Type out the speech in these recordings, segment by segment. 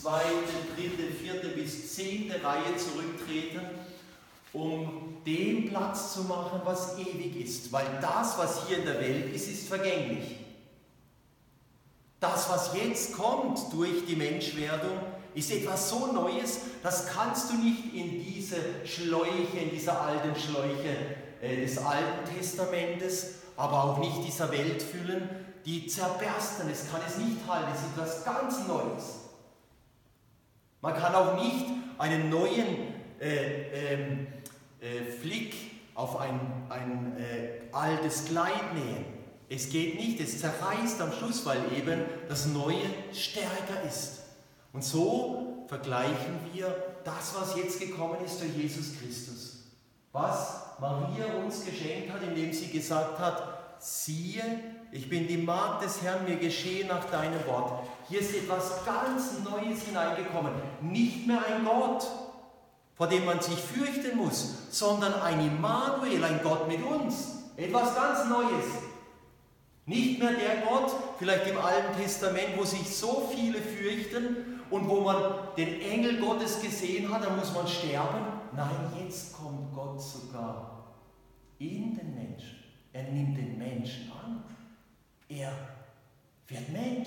zweite, dritte, vierte bis 10. Reihe zurücktreten, um den Platz zu machen, was ewig ist. Weil das, was hier in der Welt ist, ist vergänglich. Das, was jetzt kommt durch die Menschwerdung, ist etwas so Neues, das kannst du nicht in diese Schläuche, in diese alten Schläuche des Alten Testamentes, aber auch nicht dieser Welt füllen, die zerbersten. Es kann es nicht halten, es ist etwas ganz Neues. Man kann auch nicht einen neuen Flick auf ein altes Kleid nähen. Es geht nicht, es zerreißt am Schluss, weil eben das Neue stärker ist. Und so vergleichen wir das, was jetzt gekommen ist durch Jesus Christus. Was Maria uns geschenkt hat, indem sie gesagt hat, siehe, ich bin die Magd des Herrn, mir geschehe nach deinem Wort. Hier ist etwas ganz Neues hineingekommen. Nicht mehr ein Gott, vor dem man sich fürchten muss, sondern ein Immanuel, ein Gott mit uns. Etwas ganz Neues. Nicht mehr der Gott, vielleicht im Alten Testament, wo sich so viele fürchten und wo man den Engel Gottes gesehen hat, da muss man sterben. Nein, jetzt kommt Gott sogar in den Menschen. Er nimmt den Menschen an. Er wird Mensch.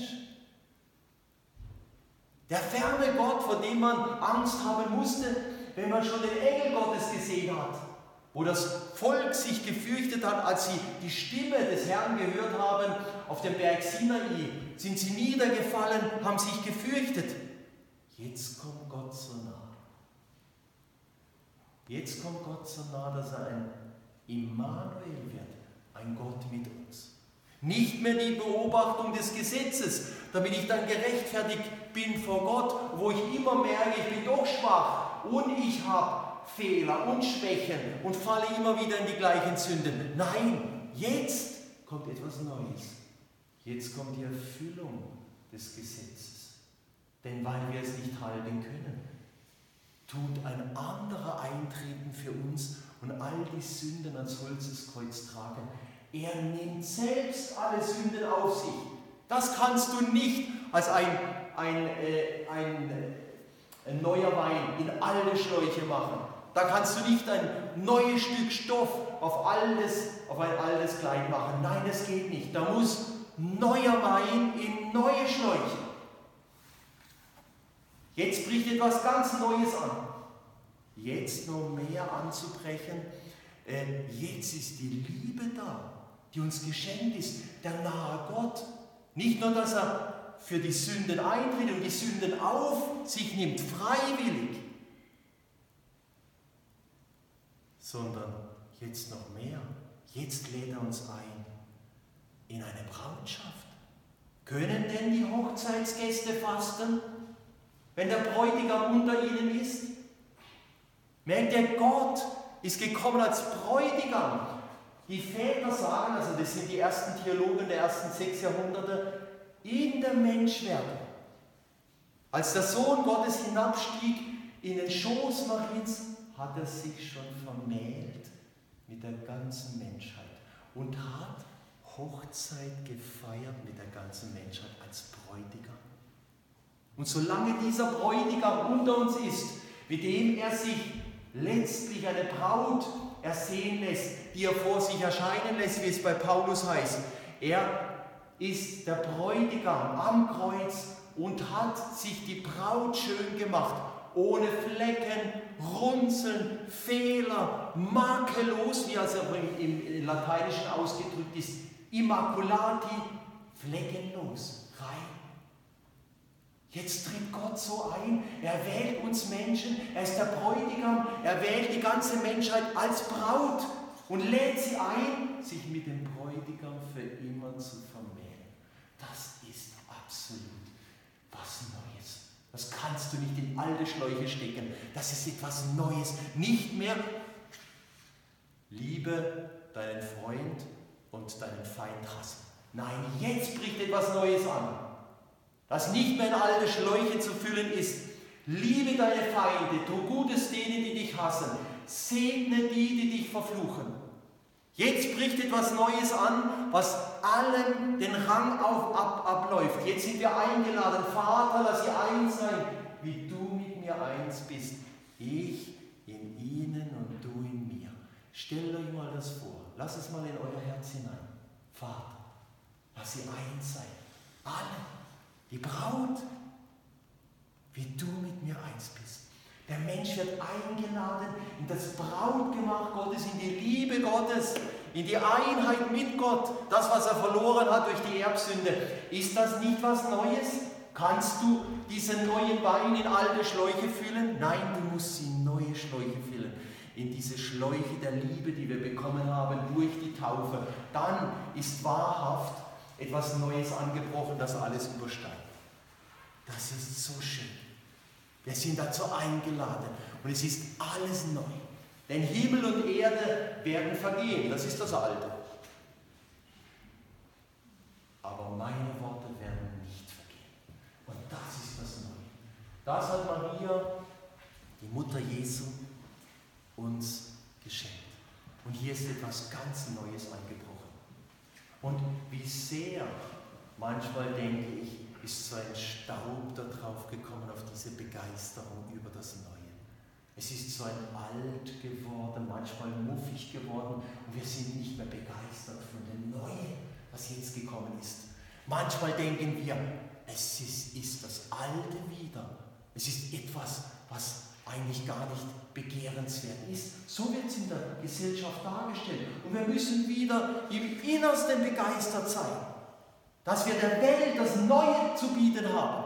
Der ferne Gott, vor dem man Angst haben musste, wenn man schon den Engel Gottes gesehen hat. Wo das Volk sich gefürchtet hat, als sie die Stimme des Herrn gehört haben auf dem Berg Sinai, sind sie niedergefallen, haben sich gefürchtet. Jetzt kommt Gott so nah. Jetzt kommt Gott so nah, dass er ein Immanuel wird, ein Gott mit uns. Nicht mehr die Beobachtung des Gesetzes, damit ich dann gerechtfertigt bin vor Gott, wo ich immer merke, ich bin doch schwach und ich habe Fehler und Schwächen und falle immer wieder in die gleichen Sünden. Nein, jetzt kommt etwas Neues. Jetzt kommt die Erfüllung des Gesetzes. Denn weil wir es nicht halten können, tut ein anderer eintreten für uns und all die Sünden ans Holzeskreuz tragen. Er nimmt selbst alle Sünden auf sich. Das kannst du nicht als ein neuer Wein in alte Schläuche machen. Da kannst du nicht ein neues Stück Stoff auf ein altes Kleid machen. Nein, das geht nicht. Da muss neuer Wein in neue Schläuche. Jetzt bricht etwas ganz Neues an. Jetzt noch mehr anzubrechen. Jetzt ist die Liebe da, die uns geschenkt ist. Der nahe Gott. Nicht nur, dass er für die Sünden eintritt und die Sünden auf sich nimmt, freiwillig. Sondern jetzt noch mehr. Jetzt lädt er uns ein in eine Brautschaft. Können denn die Hochzeitsgäste fasten, wenn der Bräutigam unter ihnen ist? Merkt ihr, Gott ist gekommen als Bräutigam. Die Väter sagen, also das sind die ersten Theologen der ersten 6 Jahrhunderte, in der Menschwerdung. Als der Sohn Gottes hinabstieg in den Schoß Mariens, hat er sich schon vermählt mit der ganzen Menschheit und hat Hochzeit gefeiert mit der ganzen Menschheit als Bräutigam. Und solange dieser Bräutigam unter uns ist, mit dem er sich letztlich eine Braut ersehen lässt, die er vor sich erscheinen lässt, wie es bei Paulus heißt, er ist der Bräutigam am Kreuz und hat sich die Braut schön gemacht, ohne Flecken, Runzeln, Fehler, makellos, wie es auch im Lateinischen ausgedrückt ist, immaculati, fleckenlos, rein. Jetzt tritt Gott so ein, er wählt uns Menschen, er ist der Bräutigam, er wählt die ganze Menschheit als Braut und lädt sie ein, sich mit dem Bräutigam für immer zu vermählen. Das ist absolut was Neues. Das kannst du nicht in alte Schläuche stecken. Das ist etwas Neues. Nicht mehr liebe deinen Freund und deinen Feind hassen. Nein, jetzt bricht etwas Neues an. Das nicht mehr in alte Schläuche zu füllen ist. Liebe deine Feinde, tu Gutes denen, die dich hassen. Segne die dich verfluchen. Jetzt bricht etwas Neues an, was allen den Rang abläuft. Jetzt sind wir eingeladen. Vater, lass sie eins sein, wie du mit mir eins bist. Ich in ihnen und du in mir. Stellt euch mal das vor. Lasst es mal in euer Herz hinein. Vater, lass sie eins sein. Alle. Die Braut, wie du mit mir eins bist. Der Mensch wird eingeladen in das Brautgemach Gottes, in die Liebe Gottes, in die Einheit mit Gott. Das, was er verloren hat durch die Erbsünde. Ist das nicht was Neues? Kannst du diesen neuen Wein in alte Schläuche füllen? Nein, du musst sie in neue Schläuche füllen. In diese Schläuche der Liebe, die wir bekommen haben durch die Taufe. Dann ist wahrhaft etwas Neues angebrochen, das alles übersteigt. Das ist so schön. Wir sind dazu eingeladen und es ist alles neu. Denn Himmel und Erde werden vergehen, das ist das Alte. Aber meine Worte werden nicht vergehen. Und das ist das Neue. Das hat Maria, die Mutter Jesu, uns geschenkt. Und hier ist etwas ganz Neues angebrochen. Und wie sehr, manchmal denke ich, ist so ein Staub da drauf gekommen auf diese Begeisterung über das Neue. Es ist so ein alt geworden, manchmal muffig geworden und wir sind nicht mehr begeistert von dem Neuen, was jetzt gekommen ist. Manchmal denken wir, es ist das Alte wieder. Es ist etwas, was eigentlich gar nicht begehrenswert ist. So wird es in der Gesellschaft dargestellt. Und wir müssen wieder im Innersten begeistert sein, dass wir der Welt das Neue zu bieten haben.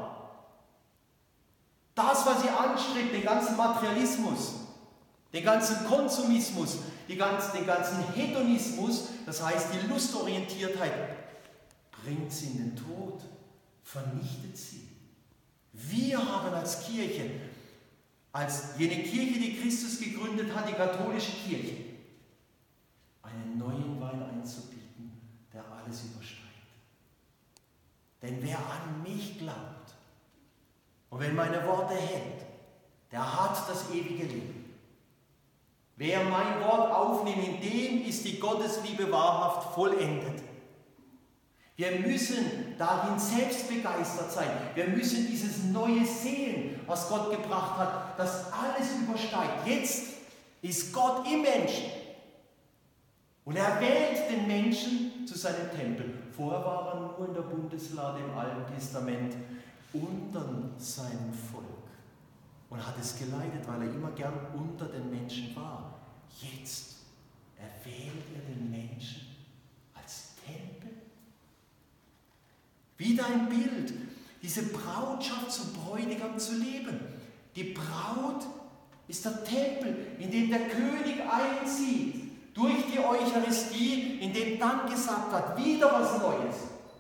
Das, was sie anstrebt, den ganzen Materialismus, den ganzen Konsumismus, den ganzen Hedonismus, das heißt die Lustorientiertheit, bringt sie in den Tod, vernichtet sie. Wir haben als Kirche, als jene Kirche, die Christus gegründet hat, die katholische Kirche, einen neuen Wein einzubieten, der alles übersteigt. Denn wer an mich glaubt und wenn meine Worte hält, der hat das ewige Leben. Wer mein Wort aufnimmt, in dem ist die Gottesliebe wahrhaft vollendet. Wir müssen darin selbst begeistert sein. Wir müssen dieses Neue sehen, was Gott gebracht hat, das alles übersteigt. Jetzt ist Gott im Menschen. Und er wählt den Menschen zu seinem Tempel. Vorher war er nur in der Bundeslade im Alten Testament unter seinem Volk und hat es geleitet, weil er immer gern unter den Menschen war. Jetzt erwählt er den Menschen als Tempel. Wieder ein Bild, diese Brautschaft zum Bräutigam zu leben. Die Braut ist der Tempel, in dem der König einzieht, durch die Eucharistie, in dem dann gesagt hat, wieder was Neues.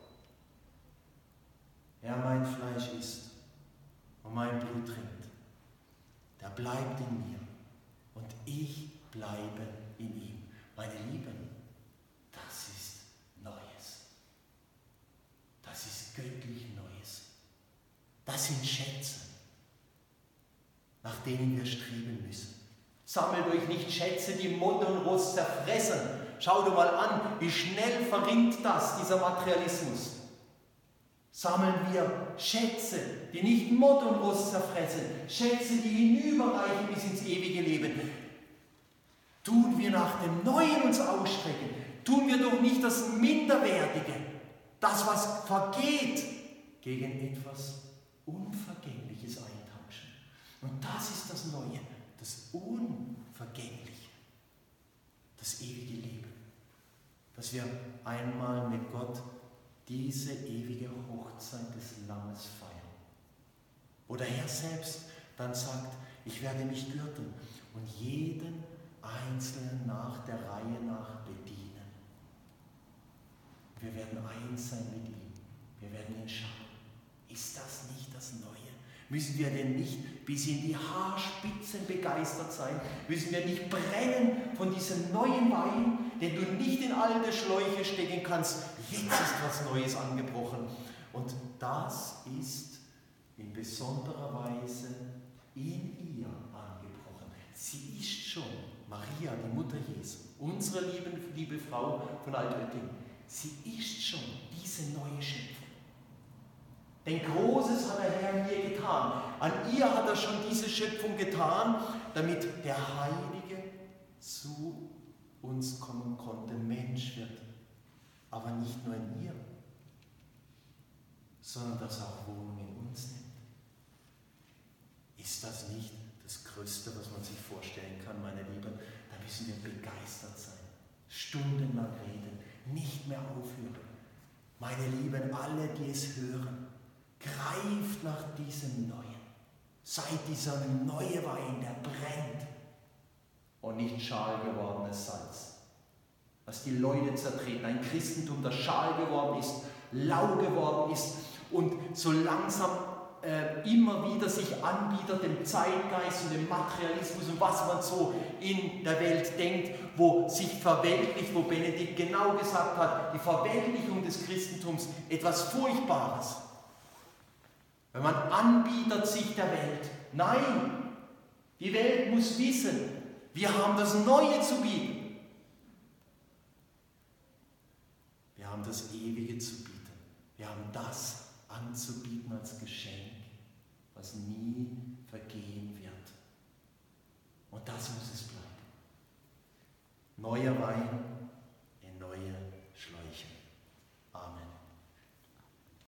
Wer mein Fleisch isst und mein Blut trinkt, der bleibt in mir und ich bleibe in ihm. Meine Lieben, das ist Neues. Das ist göttlich Neues. Das sind Schätze, nach denen wir streben müssen. Sammelt euch nicht Schätze, die Mond und Rost zerfressen. Schau dir mal an, wie schnell verringt das, dieser Materialismus. Sammeln wir Schätze, die nicht Mord und Rost zerfressen, Schätze, die hinüberreichen bis ins ewige Leben. Tun wir nach dem Neuen uns ausstrecken, tun wir doch nicht das Minderwertige, das, was vergeht, gegen etwas Unvergängliches eintauschen. Und das ist das Neue, das Unvergängliche, das ewige Leben, dass wir einmal mit Gott diese ewige Hochzeit des Lammes feiern. Wo der Herr selbst dann sagt, ich werde mich gürten und jeden Einzelnen nach der Reihe nach bedienen. Wir werden eins sein mit ihm. Wir werden ihn schauen. Ist das nicht das Neue? Müssen wir denn nicht bis in die Haarspitzen begeistert sein? Müssen wir nicht brennen von diesem neuen Wein, den du nicht in alte Schläuche stecken kannst? Jetzt ist was Neues angebrochen. Und das ist in besonderer Weise in ihr angebrochen. Sie ist schon, Maria, die Mutter Jesu, unsere liebe Frau von Altötting, sie ist schon diese neue Schöpfung. Denn Großes hat der Herr in mir getan. An ihr hat er schon diese Schöpfung getan, damit der Heilige zu uns kommen konnte, Mensch wird. Aber nicht nur in ihr, sondern dass er auch Wohnung in uns nimmt. Ist das nicht das Größte, was man sich vorstellen kann, meine Lieben? Da müssen wir begeistert sein. Stundenlang reden, nicht mehr aufhören. Meine Lieben, alle, die es hören, greift nach diesem Neuen. Seid dieser neue Wein, der brennt und nicht schal gewordenes Salz. Was die Leute zertreten, ein Christentum, das schal geworden ist, lau geworden ist und so langsam immer wieder sich anbietet dem Zeitgeist und dem Materialismus und was man so in der Welt denkt, wo sich verweltlicht, wo Benedikt genau gesagt hat, die Verweltlichung des Christentums, etwas Furchtbares. Wenn man anbietet sich der Welt. Nein, die Welt muss wissen, wir haben das Neue zu bieten. Wir haben das Ewige zu bieten. Wir haben das anzubieten als Geschenk, was nie vergehen wird. Und das muss es bleiben. Neuer Wein